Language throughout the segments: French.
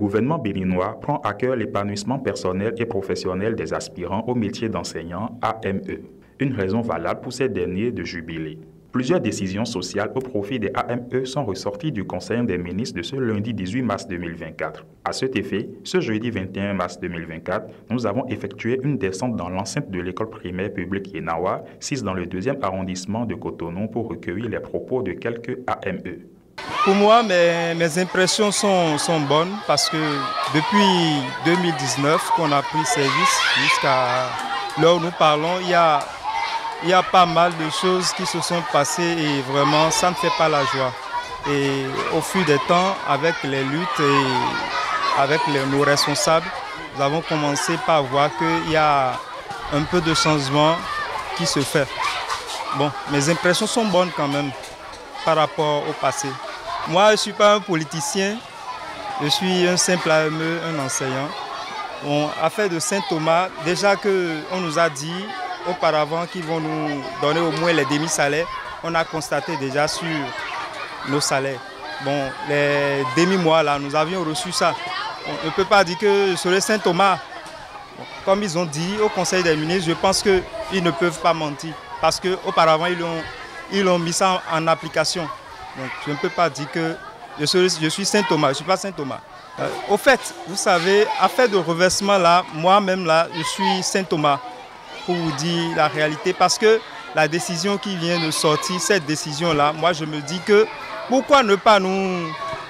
gouvernement béninois prend à cœur l'épanouissement personnel et professionnel des aspirants au métier d'enseignant AME, une raison valable pour ces derniers de jubiler. Plusieurs décisions sociales au profit des AME sont ressorties du Conseil des ministres de ce lundi 18 mars 2024. À cet effet, ce jeudi 21 mars 2024, nous avons effectué une descente dans l'enceinte de l'école primaire publique Yenawa, 6 dans le 2e arrondissement de Cotonou, pour recueillir les propos de quelques AME. Pour moi, mes impressions sont bonnes parce que depuis 2019 qu'on a pris service jusqu'à là où nous parlons, il y a pas mal de choses qui se sont passées et vraiment ça ne fait pas la joie. Et au fil des temps, avec les luttes et avec nos responsables, nous avons commencé par voir qu'il y a un peu de changement qui se fait. Bon, mes impressions sont bonnes quand même par rapport au passé. Moi, je ne suis pas un politicien, je suis un simple AME, un enseignant. Bon, affaire de Saint-Thomas, déjà qu'on nous a dit auparavant qu'ils vont nous donner au moins les demi-salaires, on a constaté déjà sur nos salaires. Bon, les demi-mois là, nous avions reçu ça. On ne peut pas dire que sur le Saint-Thomas, comme ils ont dit au Conseil des ministres, je pense qu'ils ne peuvent pas mentir. Parce qu'auparavant, ils ont mis ça en application. Donc, je ne peux pas dire que je suis Saint-Thomas, je ne suis pas Saint-Thomas. Au fait, vous savez, affaire de reversement là, moi-même là, je suis Saint-Thomas, pour vous dire la réalité. Parce que la décision qui vient de sortir, cette décision-là, moi je me dis que pourquoi ne pas nous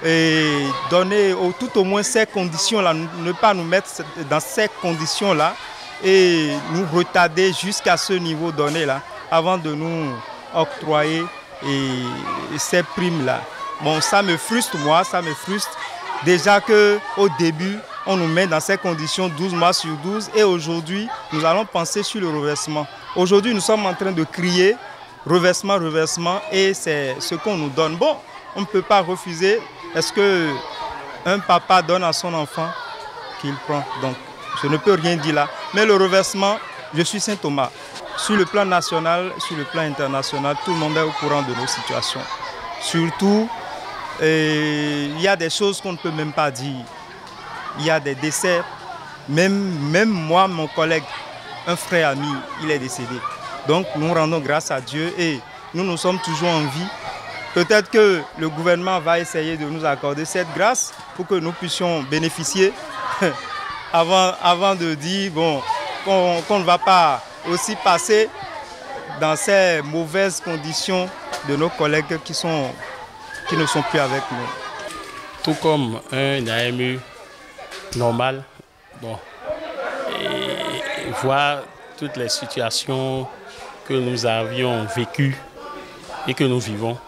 donner tout au moins ces conditions-là, ne pas nous mettre dans ces conditions-là et nous retarder jusqu'à ce niveau donné-là, avant de nous octroyer ces primes-là. Bon, ça me frustre, moi, ça me frustre. Déjà qu'au début, on nous met dans ces conditions 12 mois sur 12 et aujourd'hui, nous allons penser sur le reversement. Aujourd'hui, nous sommes en train de crier reversement, reversement et c'est ce qu'on nous donne. Bon, on ne peut pas refuser. Est-ce qu'un papa donne à son enfant qu'il prend? Donc, je ne peux rien dire là. Mais le reversement, je suis Saint-Thomas. Sur le plan national, sur le plan international, tout le monde est au courant de nos situations. Surtout, il y a des choses qu'on ne peut même pas dire. Il y a des décès. Même moi, mon collègue, un frère ami, il est décédé. Donc nous rendons grâce à Dieu et nous sommes toujours en vie. Peut-être que le gouvernement va essayer de nous accorder cette grâce pour que nous puissions bénéficier avant de dire bon, qu'on ne va pas aussi passer dans ces mauvaises conditions de nos collègues qui ne sont plus avec nous. Tout comme un AME normal, bon, et voir toutes les situations que nous avions vécues et que nous vivons,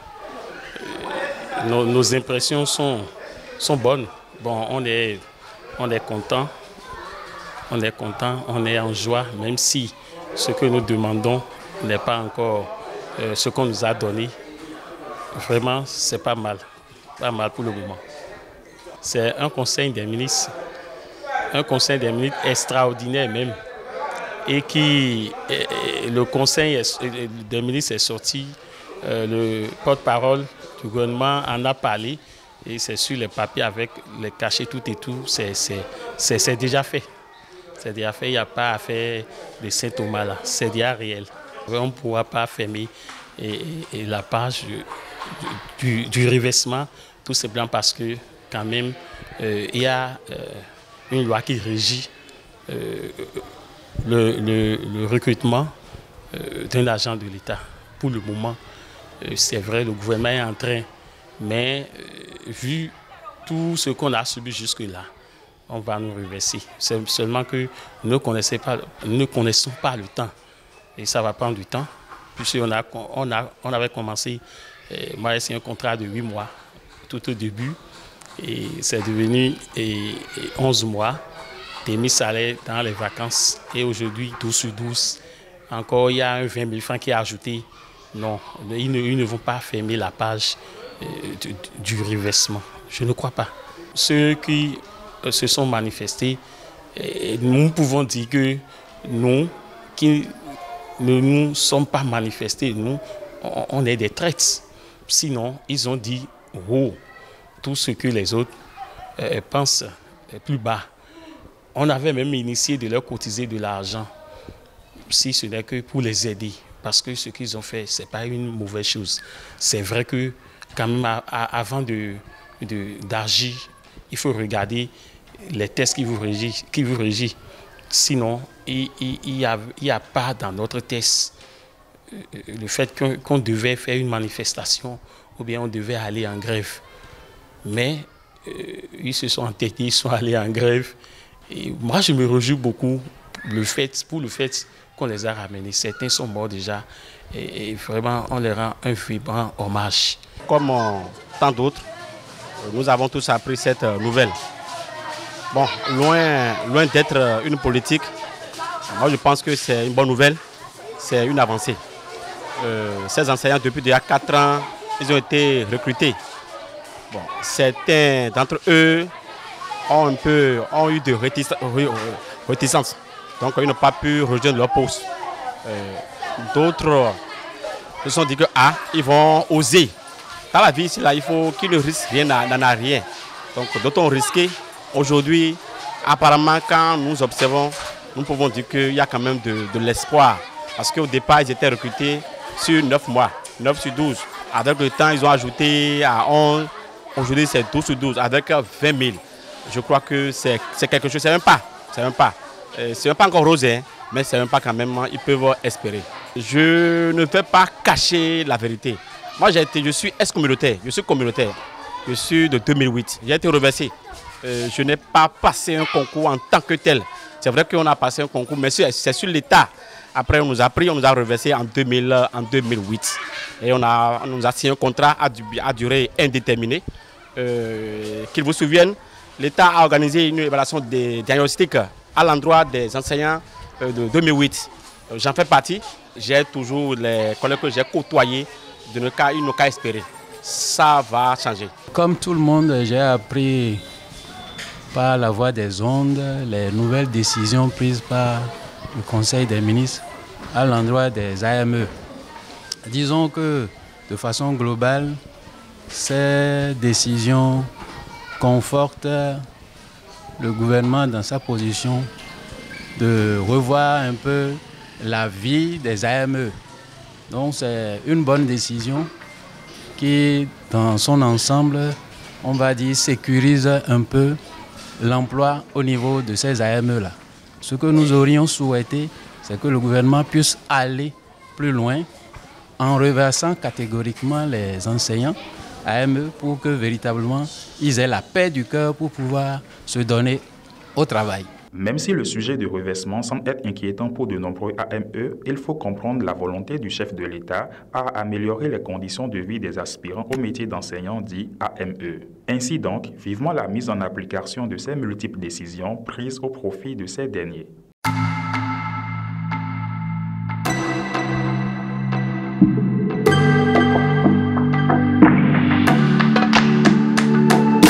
nos impressions sont bonnes. Bon, on est content, on est en joie, même si ce que nous demandons n'est pas encore ce qu'on nous a donné. Vraiment, c'est pas mal pour le moment. C'est un conseil des ministres extraordinaire même, et le conseil des ministres est sorti, le porte-parole du gouvernement en a parlé, et c'est sur les papiers avec les cachets tout et tout, c'est déjà fait. C'est déjà fait, il n'y a pas à faire de Saint-Thomas là, c'est déjà réel. On ne pourra pas fermer la page du reversement, tout simplement parce que quand même, il y a une loi qui régit le recrutement d'un agent de l'État. Pour le moment, c'est vrai, le gouvernement est en train, mais vu tout ce qu'on a subi jusque-là, on va nous reverser. C'est seulement que nous ne connaissons pas le temps. Et ça va prendre du temps. Puisqu'on avait commencé, moi c'est un contrat de 8 mois tout au début. Et c'est devenu 11 mois, demi-salaire dans les vacances. Et aujourd'hui, 12 sur 12. Encore, il y a un 20 000 francs qui est ajouté. Non, ils ne vont pas fermer la page du reversement. Je ne crois pas. Ceux qui se sont manifestés, nous pouvons dire que nous, qui ne nous sommes pas manifestés, nous, on est des traîtres. Sinon, ils ont dit, oh, tout ce que les autres pensent plus bas. On avait même initié de leur cotiser de l'argent, si ce n'est que pour les aider. Parce que ce qu'ils ont fait, ce n'est pas une mauvaise chose. C'est vrai que quand même, avant d'agir, il faut regarder les tests qui vous régissent. Sinon, il y a pas dans notre test le fait qu'on devait faire une manifestation ou bien on devait aller en grève. Mais ils se sont entêtés, ils sont allés en grève. Et moi, je me réjouis beaucoup pour le fait qu'on les a ramenés. Certains sont morts déjà et vraiment, on leur rend un vibrant hommage. Comme tant d'autres, nous avons tous appris cette nouvelle. Bon, loin d'être une politique, moi je pense que c'est une bonne nouvelle, c'est une avancée. Ces enseignants, depuis déjà 4 ans, ils ont été recrutés. Bon, certains d'entre eux ont eu de réticence, donc ils n'ont pas pu rejoindre leur poste. D'autres se sont dit que ils vont oser. Dans la vie, ici, là, il faut qu'ils ne risquent rien, n'en a rien. Donc d'autres ont risqué. Aujourd'hui, apparemment, quand nous observons, nous pouvons dire qu'il y a quand même de l'espoir. Parce qu'au départ, ils étaient recrutés sur 9 mois, 9 sur 12. Avec le temps, ils ont ajouté à 11. Aujourd'hui, c'est 12 sur 12, avec 20 000. Je crois que c'est quelque chose, c'est même pas. C'est même pas encore rosé, hein, mais c'est même pas quand même, ils peuvent espérer. Je ne vais pas cacher la vérité. Moi, je suis ex-communautaire, je suis de 2008. J'ai été reversé. Je n'ai pas passé un concours en tant que tel. C'est vrai qu'on a passé un concours, mais c'est sur l'État. Après, on nous a reversé en 2008. Et on nous a signé un contrat à durée indéterminée. Qu'ils vous souviennent, l'État a organisé une évaluation diagnostique à l'endroit des enseignants de 2008. J'en fais partie. J'ai toujours les collègues que j'ai côtoyés. Ils n'ont qu'à espérer. Ça va changer. Comme tout le monde, j'ai appris par la voie des ondes les nouvelles décisions prises par le Conseil des ministres à l'endroit des AME. Disons que de façon globale, ces décisions confortent le gouvernement dans sa position de revoir un peu la vie des AME. Donc c'est une bonne décision qui, dans son ensemble, on va dire, sécurise un peu l'emploi au niveau de ces AME-là. Ce que nous aurions souhaité, c'est que le gouvernement puisse aller plus loin en reversant catégoriquement les enseignants AME pour que véritablement ils aient la paix du cœur pour pouvoir se donner au travail. Même si le sujet du reversement semble être inquiétant pour de nombreux AME, il faut comprendre la volonté du chef de l'État à améliorer les conditions de vie des aspirants au métier d'enseignant dit AME. Ainsi donc, vivement la mise en application de ces multiples décisions prises au profit de ces derniers.